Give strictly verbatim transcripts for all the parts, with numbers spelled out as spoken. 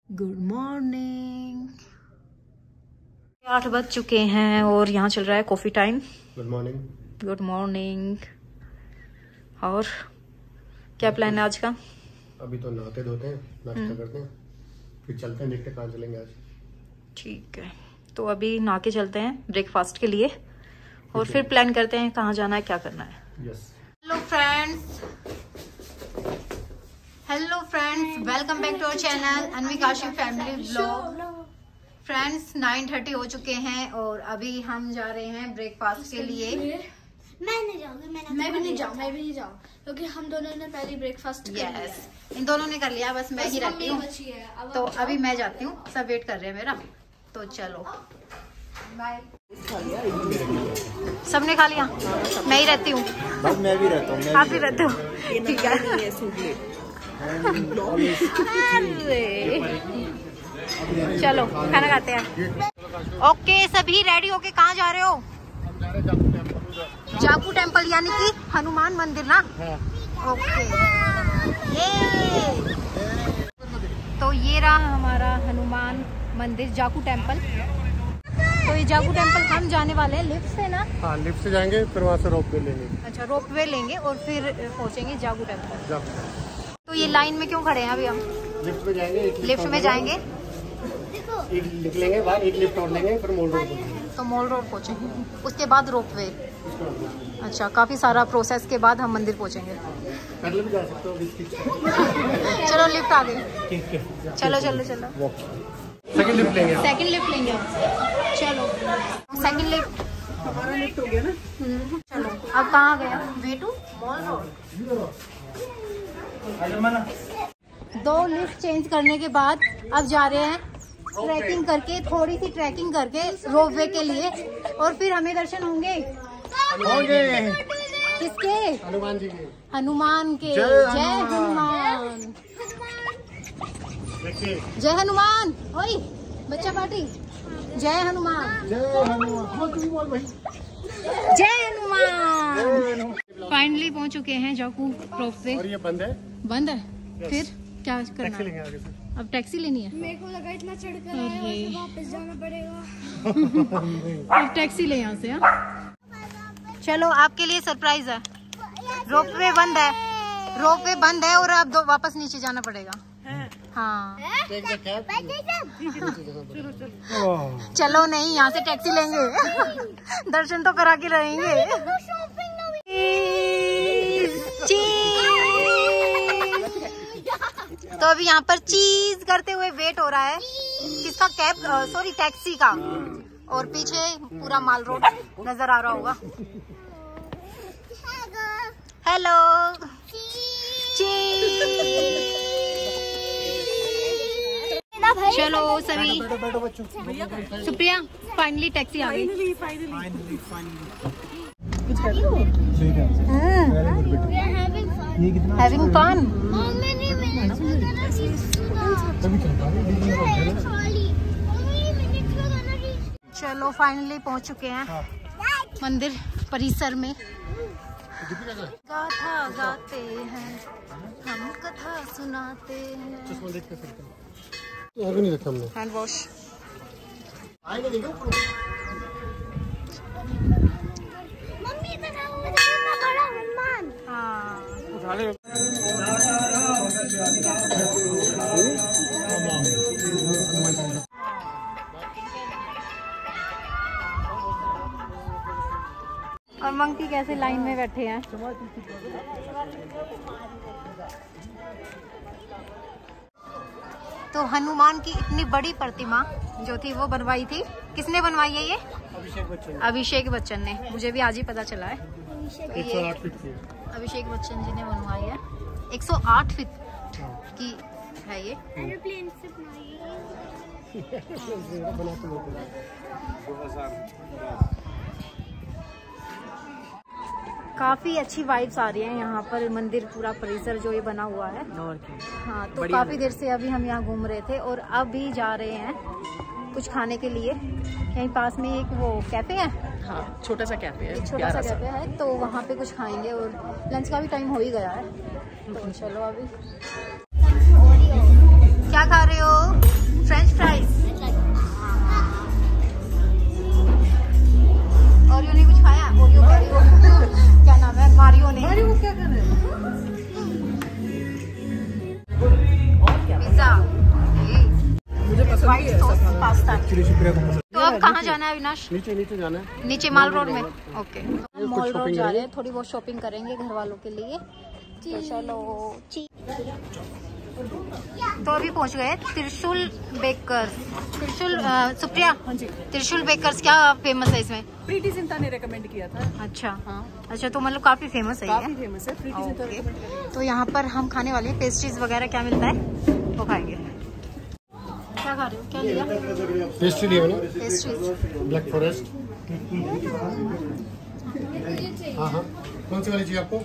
Good morning. आठ बज चुके हैं और यहाँ चल रहा है coffee time. Good morning. Good morning. और क्या प्लान है आज का? अभी तो नहाते धोते हैं, नाश्ता करते हैं, फिर चलते हैं, देखते हैं कहाँ चलेंगे आज। ठीक है, तो अभी नहा के चलते हैं ब्रेकफास्ट के लिए और फिर प्लान करते हैं कहाँ जाना है, क्या करना है। Yes. Hello friends, hello friends, welcome back to our channel Anvikashi family vlog. Friends nine thirty हो चुके हैं और अभी हम जा रहे हैं ब्रेकफास्ट के लिए। मैं नहीं जाऊंगी, मैं भी नहीं जाऊँ मैं भी नहीं जाऊँ क्योंकि हम दोनों ने पहले ब्रेकफास्ट कर लिया। इन दोनों ने कर लिया, बस मैं ही रहती हूँ, तो अभी मैं जाती हूँ। सब वेट कर रहे हैं मेरा, तो चलो बाय। सबने खा लिया, मैं ही रहती हूँ। मैं भी रहता हूँ। आप भी रहते हो, ठीक है। चलो खाना खाते हैं। ओके, सभी रेडी होके कहाँ जा रहे हो? जाकू टेम्पल, यानी कि हनुमान मंदिर ना? ओके। ये तो ये रहा हमारा हनुमान मंदिर, जाकू टेम्पल। तो ये जाकू टेम्पल हम जाने वाले हैं लिफ्ट से ना? हाँ, लिफ्ट से जाएंगे, फिर वहाँ से रोप वे लेंगे। अच्छा, रोप वे लेंगे और फिर पहुँचेंगे जाकू टेम्पल। तो ये लाइन में क्यों खड़े हैं अभी हम? लिफ्ट में जाएंगे। लिफ्ट में जाएंगे, एक निकलेंगे बाहर, एक लिफ्ट और लेंगे, फिर मॉल रोड तो मॉल रोड पहुँचेंगे, उसके बाद रोप वे। अच्छा, काफी सारा प्रोसेस के बाद हम मंदिर पहुँचेंगे। पहले भी जा सकते हो। चलो लिफ्ट आ गई। चलो चलो चलो सेकंड लिफ्ट लेंगे। सेकंड लिफ्ट लेंगे चलो सेकंड लिफ्ट। हमारा लिफ्ट हो गया ना। चलो अब कहाँ गया? Way to mall road. दो लिफ्ट चेंज करने के बाद अब जा रहे हैं ट्रैकिंग करके, थोड़ी सी ट्रैकिंग करके रोप वे के लिए, और फिर हमें दर्शन होंगे। होंगे किसके? हनुमान जी के। हनुमान के। जय हनुमान, जय हनुमान। ओए बच्चा पार्टी, जय हनुमान, जय हनुमान, तू भी बोल भाई। जय हनुमान। फाइनली पहुंच चुके हैं जाकू रोप वे। और ये बंद है? बंद है। फिर क्या करना? टैक्सी लेंगे आगे से। अब टैक्सी लेनी है? मेरे को लगा इतना चढ़कर आए हैं, वापस जाना पड़ेगा। अब टैक्सी ले यहाँ से। हाँ चलो, आपके लिए सरप्राइज है। रोप वे बंद है, रोप वे बंद है और अब वापस नीचे जाना पड़ेगा। हाँ चलो नहीं, यहाँ से टैक्सी लेंगे। दर्शन तो करा के रहेंगे। तो अभी यहाँ पर चीज करते हुए वेट हो रहा है किसका? कैब, सॉरी टैक्सी का। और पीछे पूरा माल रोड नजर आ रहा होगा। हेलो, चलो सभी। सुप्रिया, फाइनली टैक्सी आ गई। Having fun. चलो फाइनली पहुंच चुके हैं मंदिर परिसर में। गाथा गाते हैं हम, कथा सुनाते हैं। आगे नहीं रखा हमने। Hand wash. मम्मी बताओ, कितना बड़ा हनुमान। हाँ उठा ले। और मंकी कैसे लाइन में बैठे हैं। तो हनुमान की इतनी बड़ी प्रतिमा जो थी वो बनवाई थी, किसने बनवाई है? ये अभिषेक बच्चन। अभिषेक बच्चन ने, मुझे भी आज ही पता चला है। एक सौ आठ फीट की अभिषेक बच्चन जी ने बनवाई है। एक सौ आठ फीट की है ये। एरोप्लेन से बनाई काफी अच्छी वाइब्स आ रही है यहाँ पर। मंदिर पूरा परिसर जो ये बना हुआ है। हाँ, तो काफी देर से अभी हम यहाँ घूम रहे थे और अभी जा रहे हैं कुछ खाने के लिए। यहीं पास में एक वो कैफे है। हाँ, छोटा सा कैफे है, छोटा सा कैफे है, तो वहाँ पे कुछ खाएंगे और लंच का भी टाइम हो ही गया है। तो चलो अभी क्या खा रहे हो? White sauce pasta. तो अब कहाँ जाना है अविनाश? नीचे नीचे जाना है, नीचे मॉल रोड में। ओके, मॉल रोड जा रहे हैं, थोड़ी बहुत शॉपिंग करेंगे घर वालों के लिए। तो चलो। तो अभी पहुंच गए त्रिशूल बेकर्स। त्रिशूल सुप्रिया, त्रिशूल बेकर्स क्या फेमस है इसमें? प्रीति जिंटा ने रेकमेंड किया था। अच्छा हाँ, अच्छा तो मतलब काफी फेमस है, काफी फेमस है, प्रीति जिंटा रेकमेंड किया। तो यहाँ पर हम खाने वाले हैं पेस्ट्रीज वगैरह, क्या मिलता है वो खाएंगे। क्या खा रहे हो, क्या लिया? पेस्ट्री लिया ना, पेस्ट्रीज ब्लैक फॉरेस्ट। हाँ हाँ, कौन सी वाली चाहिए आपको?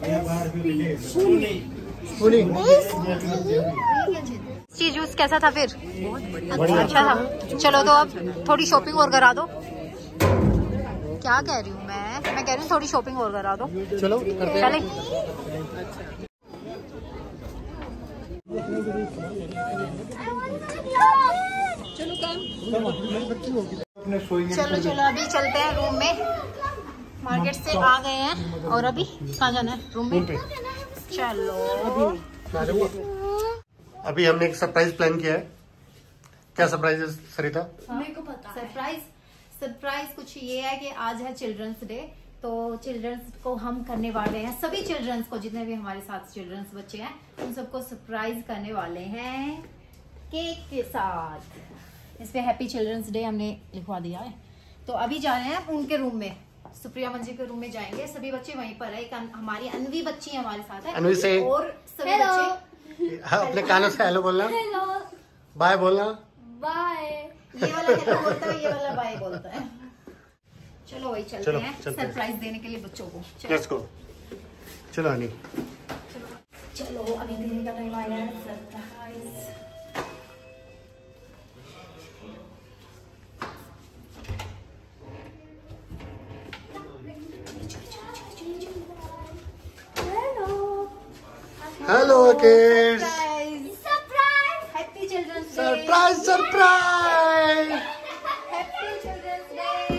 ची जूस कैसा था फिर? बहुत बढ़िया, अच्छा था। चलो तो अब थोड़ी शॉपिंग और करा दो। क्या कह रही हूँ मैं मैं कह रही हूँ थोड़ी शॉपिंग और करा दो। चलो करते चले। चलो चलो अभी चलते हैं रूम में। मार्केट से आ गए हैं और अभी कहाँ जाना है? रूम में। चलो अभी हमने एक सरप्राइज प्लान किया है। क्या सरप्राइज है सरिता? मेरे को पता है। सरप्राइज सरप्राइज कुछ ये है कि आज है चिल्ड्रंस डे, तो चिल्ड्रंस को हम करने वाले हैं, सभी चिल्ड्रंस को, जितने भी हमारे साथ चिल्ड्रंस बच्चे हैं उन सबको सरप्राइज करने वाले हैं केक के साथ। इस पे हैप्पी चिल्ड्रंस डे हमने लिखवा दिया है। तो अभी जा रहे हैं उनके रूम में, सुप्रिया मंजी के रूम में जाएंगे। सभी बच्चे वहीं पर है। एक हमारी अनवी बच्ची हमारे साथ है, अनवी से और सभी बच्चे अपने कानों से हेलो बोलना, बाय बोलना। बाय। ये वाला हेलो बोलता है, ये वाला बाय बोलता है। चलो वही चलते चलो, हैं चलते हैं। सरप्राइज देने के लिए बच्चों को। Let's go. चलो अनी, चलो अभी देने का टाइम आया है surprise. Hello kids, surprise happy children's day. Surprise surprise. Happy children's day.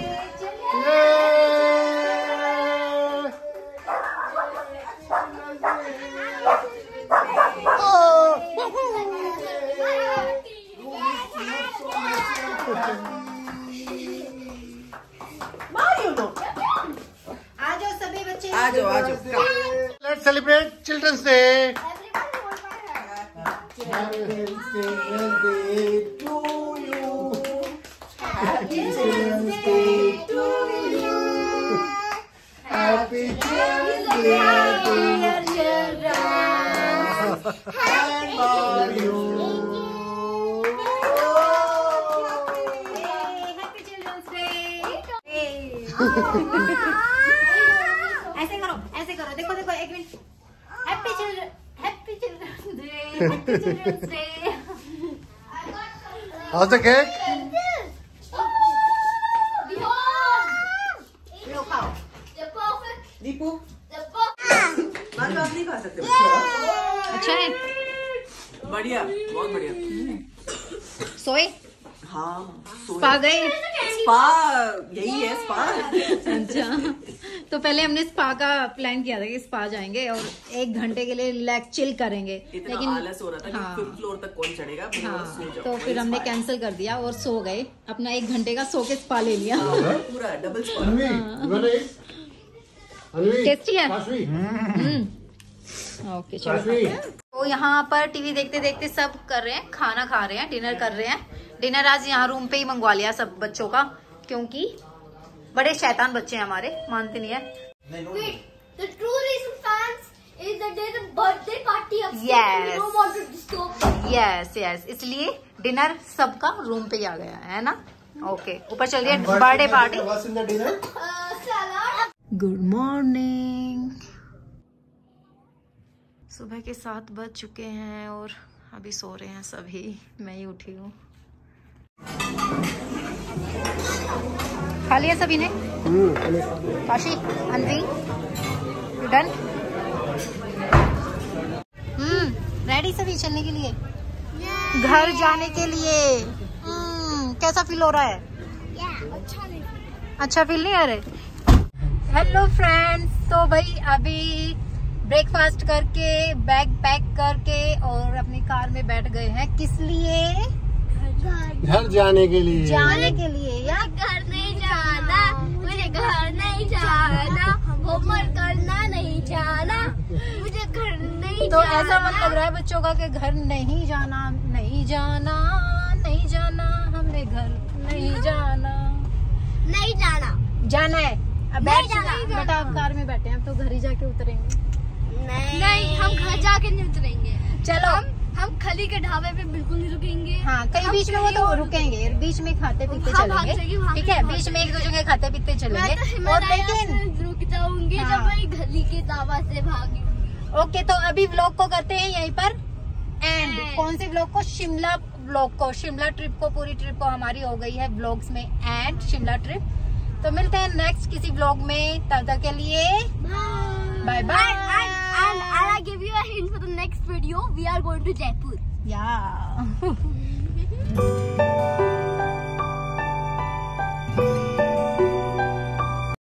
आ जाओ सभी बच्चे, आ जाओ आ जाओ। Let's celebrate children's day. ऐसे करो, ऐसे करो, देखो देखो एक minute. Happy children happy children's day, happy children's day. How's the cake? लो खाओ। दीपू मान लो आप नहीं खा सकते। अच्छा है, बढ़िया, बहुत बढ़िया। सोए हाँ स्पा गए। स्पा यही है स्पा। अच्छा, तो पहले हमने स्पा का प्लान किया था कि स्पा जाएंगे और एक घंटे के लिए रिलैक्स चिल करेंगे, लेकिन आलस हो रहा था कि हाँ, फिफ्थ फ्लोर तक कौन चढ़ेगा। हाँ, तो फिर हमने कैंसिल कर दिया और सो गए। अपना एक घंटे का सो के स्पा ले लिया। पूरा डबल स्पा। टेस्टी है। ओके चलो। तो यहाँ पर टीवी देखते देखते सब कर रहे हैं, खाना खा रहे हैं, डिनर कर रहे हैं। डिनर आज यहाँ रूम पे ही मंगवा लिया सब बच्चों का, क्योंकि बड़े शैतान बच्चे हैं हमारे, मानते नहीं है। Wait, the true reason, fans, is that there's a birthday party upstairs. Yes. We don't want to disturb them. Yes yes, इसलिए डिनर सबका रूम पे ही आ गया है ना। ओके, ऊपर चलिए birthday party. Uh, salad. Good morning. सुबह के सात बज चुके हैं और अभी सो रहे हैं सभी, मैं ही उठी हूँ। खा लिया सभी ने? Kashi, Anvi, done? Hmm, ready सभी चलने के लिए, घर जाने के लिए। हम्म, कैसा फील हो रहा है? अच्छा नहीं। अच्छा फील नहीं आ रहे? हेलो फ्रेंड्स, तो भाई अभी ब्रेकफास्ट करके बैग पैक करके और अपनी कार में बैठ गए हैं। किस लिए? घर जाने के लिए जाने के लिए या घर नहीं जाना, मुझे घर नहीं जाना, होमवर्क करना नहीं जाना, मुझे घर नहीं तो जाना। ऐसा मन लग रहा है बच्चों का कि घर नहीं जाना, नहीं जाना, नहीं जाना, हमें घर नहीं जाना, नहीं जाना, जाना है। अब नहीं बैठ जाना, चुका बेटा, आप कार में बैठे हैं, अब तो घर ही जाके उतरेंगे। नहीं नहीं, हम घर जाके नहीं उतरेंगे। चलो हम हम खली के ढाबे पे बिल्कुल नहीं रुकेंगे। हाँ, कहीं बीच में वो तो रुकेंगे, बीच में खाते पीते हाँ, भाग चलेंगे, जाएगी, वहाँ ठीक पे है, भाग बीच में एक दो जगह खाते पीते मैं तो चलेंगे। और हिमालय लेकिन से रुक जाऊंगी हाँ। जब मैं गली के ढाबा से भागी। ओके, तो अभी व्लॉग को करते हैं यहीं पर एंड। End। कौन से व्लॉग को? शिमला व्लॉग को, शिमला ट्रिप को, पूरी ट्रिप को हमारी हो गई है व्लॉग्स में एंड शिमला ट्रिप। तो मिलते हैं नेक्स्ट किसी व्लॉग में, तब तक के लिए bye bye. And and I give you a hint for the next video. We are going to Jaipur. या